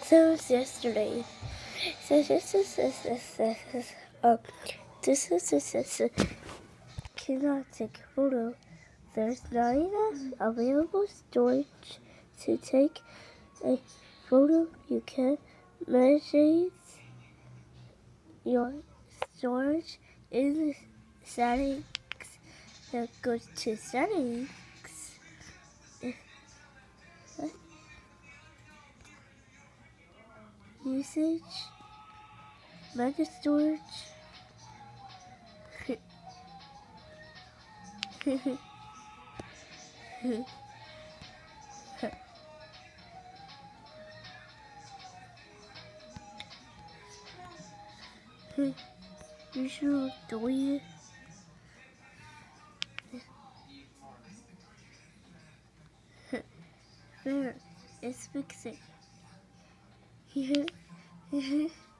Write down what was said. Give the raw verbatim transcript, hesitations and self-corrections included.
So it's yesterday. So this is this this this this um this is this this cannot take a photo. There's not enough available storage to take a photo. You can manage your storage in the settings. Now go to settings. Usage, mega storage. You should delete it. There, it's fixing.